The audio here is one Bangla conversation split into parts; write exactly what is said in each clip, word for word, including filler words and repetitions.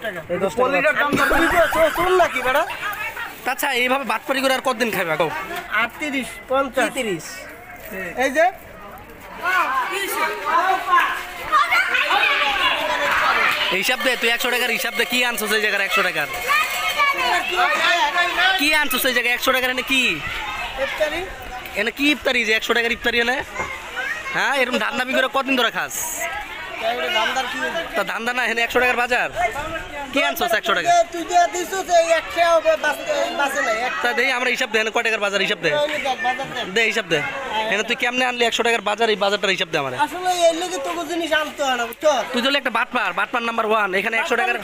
টাকা। এই দশ টাকা পলিটার দাম চল নাকি বেটা? আচ্ছা এইভাবে বাটপারি করে আর কতদিন খাইবা কও? আটত্রিশ পঞ্চাশ তিরিশ। এই যে হিসাব দে, তুই একশো টাকার হিসাব দে। কি আনছো সেই জায়গার একশো টাকার? কি আনছো সেই জায়গায় একশো টাকার? এনে কি এনে কি ইফতারি যে একশো টাকার ইফতারি এনে? হ্যাঁ এরকম ধান্দা করে কতদিন ধরে খাস? তা ধান্দা না, এখানে একশো টাকার বাজার। কি আনছো একশো টাকা? তা দেই আমরা হিসাব দে, কয় টাকার বাজার হিসাব দে। দে হিসাব দে, এখানে তুই কেমনে আনলি একশো টাকার বাজার? এই বাজারটার হিসাব দে আমার। তুই তো একটা বাটপার, বাটপার নাম্বার ওয়ান। এখানে একশো টাকার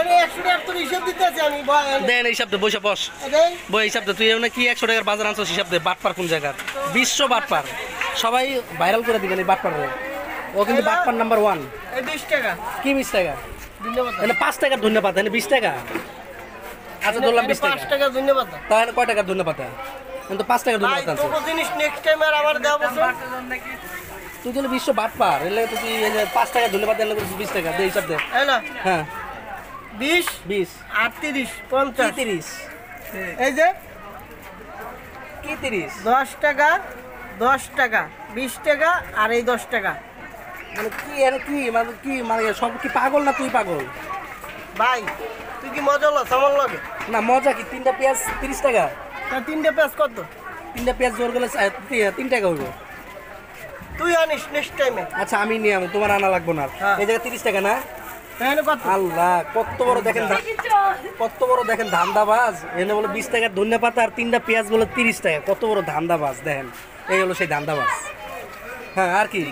দেন হিসাব দে। বসে বস, বই হিসাব দে। তুই এমনি কি একশো টাকার বাজার আনছো হিসাব দে। বাটপার কোন জায়গার? বিশ্ব বাটপার, সবাই ভাইরাল করে দিবেন এই বাটপার। ও কিন্তু বাটপার নাম্বার ওয়ান। বিশ টাকা। কি বিশ টাকা? এখানে পাঁচ টাকার ধন্যবাদ, এখানে বিশ টাকা। আচ্ছা ধরলাম বিশ টাকা। টাকা ধন্যবাদ। তাহলে কয় টাকার ধন্যবাদ? কিন্তু পাঁচ টাকার ধন্যবাদ আনছো। তুই তো বিশ্ব বাটপার, এলে তুই পাঁচ টাকার ধন্যবাদ দিলে বিশ টাকা। দে হিসাব দে। হ্যাঁ বিশ বিশ আটত্রিশ পঞ্চাশ তিরিশ। এই যে কি তিরিশ? দশ টাকা দশ টাকা বিশ টাকা আর এই দশ টাকা। মানে কি এর কি মানে কি মানে সব কি পাগল না তুই পাগল? ভাই তুই কি মজা হলো সামান লাগে না? মজা কি? তিনটা পেঁয়াজ তিরিশ টাকা। তা তিনটে পেঁয়াজ কত? তিনটা পেঁয়াজ জোর গেলে তিন টাকা হইব। তুই আনিস নেক্সট টাইমে। আচ্ছা আমি নিয়ে আমি, তোমার আনা লাগবো না। এই জায়গায় তিরিশ টাকা না? আল্লাহ কত বড় দেখেন, কত বড় দেখেন ধান্দাবাজ। এনে বলে বিশ টাকার ধনিয়া পাতা আর তিনটা পেঁয়াজ বলে তিরিশ টাকা। কত বড় ধান্দাবাজ দেখেন। এই হলো সেই ধান্দাবাজ। হ্যাঁ আর কি?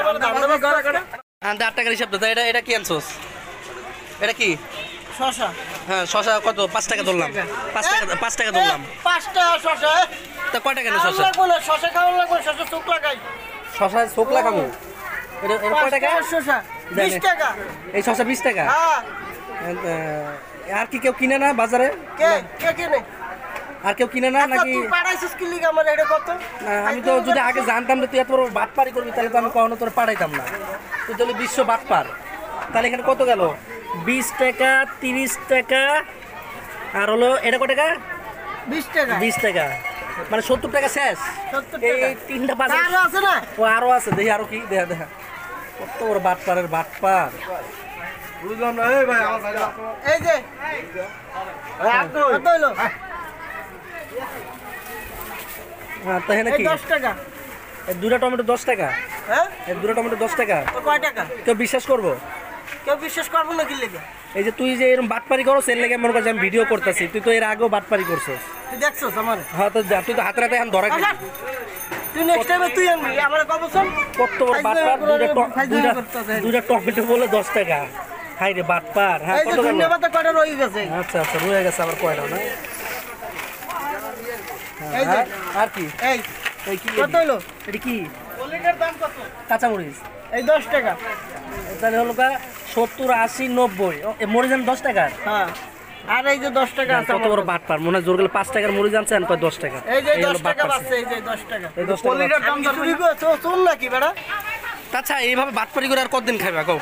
আট টাকার হিসাব দে। এটা এটা কি আনছোস? এটা কি? শশা। হ্যাঁ শশা কত? পাঁচ টাকা ধরলাম। পাঁচ টাকা পাঁচ টাকা ধরলাম। পাঁচ টাকা শশা। তা কয় টাকা না শশা? শশা খাওয়া লাগবে, শশা চোখ লাগাই। শশা চোখ লাগাবো? এটা এটা কয় টাকা? শশা বিশ টাকা। এই শশা বিশ টাকা? হ্যাঁ। আর কি কেউ কিনে না বাজারে? কে কে কিনে? আর কেউ কিনে না নাকি? তুই পাড়াইছিস কি লিগা আমার? এটা কত? আমি তো যদি আগে জানতাম যে তুই এত বড় বাটপারি করবি তাহলে তো আমি কখনো তোর পাঠাইতাম না। তুই তাহলে বিশ্ব বাটপার। তাহলে এখানে কত গেল? বিশ টাকা তিরিশ টাকা আর হলো এটা কত টাকা? বিশ টাকা। বিশ টাকা মানে সত্তর টাকা শেষ। এই তিনটা বাজার আরো আছে না? ও আরো আছে, দেখি আরো কি। দেখা দেখা কত বড় বাটপারের বাটপার। বুঝলাম না। এই ভাই আমার এই যে কত হলো? হ্যাঁ তো এখানে কি? দশ টাকা। এই দুটা টমেটো দশ টাকা? হ্যাঁ এই দুটা টমেটো দশ টাকা। তো কয় টাকা? কেউ বিশ্বাস করবো? কেউ বিশ্বাস করবো না কি লেগে? এই যে তুই যে এরকম বাটপারি করো এর লেগে মনে করছি আমি ভিডিও করতেছি। তুই তো এর আগেও বাটপারি করছিস। তুই দেখছস আমার? হ্যাঁ তো তুই তো হাতে হাতে এখন ধরা খেলি। তুই নেক্সট টাইমে তুই আনবি আমার কত বছর? কত বড় বাটপার। দুইটা দুইটা টমেটো বলে দশ টাকা। হাই রে বাটপার। হ্যাঁ কত গেল? ধন্যবাদ। কয়টা রয়ে গেছে? আচ্ছা আচ্ছা রয়ে গেছে আবার কয়টা না? এই যে আর কি? এই এই কি কত হলো? এটা কি? পলিটার দাম কত? কাঁচামরিচ এই দশ টাকা। তাহলে হলো কা সত্তর আশি নব্বই। মরিচ আন দশ টাকা? হ্যাঁ। আর এই যে দশ টাকা আছে। কত বড় বাটপার। মনে হয় জোর গেলে পাঁচ টাকার মরিচ আনছেন কয় দশ টাকা। এই যে দশ টাকা বাঁচছে। এই যে দশ টাকা। এই দশ টাকা পলিটার দাম চুরি করছো চল নাকি বেটা? আচ্ছা এইভাবে বাটপারি করে আর কতদিন খাইবা কও?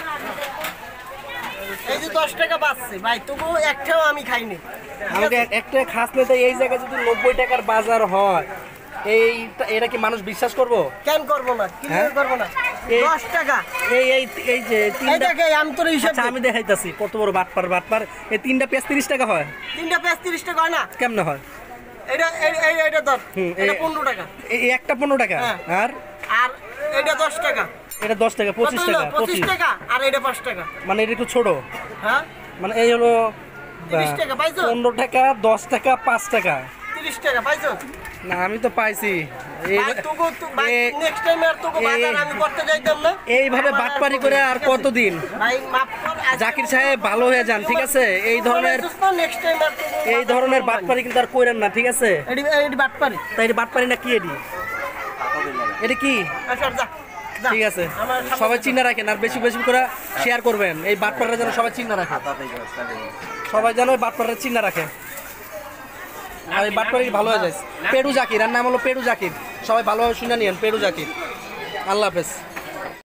এই যে দশ টাকা বাঁচছে ভাই, তবু একটাও আমি খাইনি। আমাকে একটা খাস নিতে এই জায়গায় যদি নব্বই টাকার বাজার হয়, এই এটা কি মানুষ বিশ্বাস করবো? কেন করবো না? কি করবো না? দশ টাকা। এই এই এই যে তিনটা আমি তোর হিসাব আমি দেখাইতাছি কত বড় বাটপার বাটপার। এই তিনটা পেঁয়াজ তিরিশ টাকা হয়? তিনটা পেঁয়াজ তিরিশ টাকা হয় না? কেমনে হয়? এটা এটা ধর, এটা পনেরো টাকা। এই একটা পনেরো টাকা। আর আর এটা দশ টাকা। এটা দশ টাকা। পঁচিশ টাকা। পঁচিশ টাকা। আর এটা পাঁচ টাকা। মানে এটা একটু ছোট। হ্যাঁ মানে এই হলো তিরিশ টাকা পাইছো? পনেরো টাকা দশ টাকা পাঁচ টাকা। তিরিশ টাকা পাইছো? না আমি তো পাইছি। এইভাবে বাটপারি করে আর কতদিন? জাকির সাহেব ভালো হয়ে যান, ঠিক আছে? এই ধরনের এই ধরনের বাটপারি কিন্তু আর কইরেন না, ঠিক আছে? তাই বাটপারি না কি? এডি এটা কি? ঠিক আছে সবাই চিন্তা রাখেন আর বেশি বেশি করে শেয়ার করবেন। এই বাটপারটা যেন সবাই চিন্তা রাখে, সবাই যেন বাটপারটা চিন্তা রাখে। আর এই বাটপারি ভালো হয়ে যায়। পেডু জাকির, আর নাম হলো পেডু জাকির। সবাই ভালোভাবে শুনে নিয়েন, পেডু জাকির। আল্লাহ হাফেজ।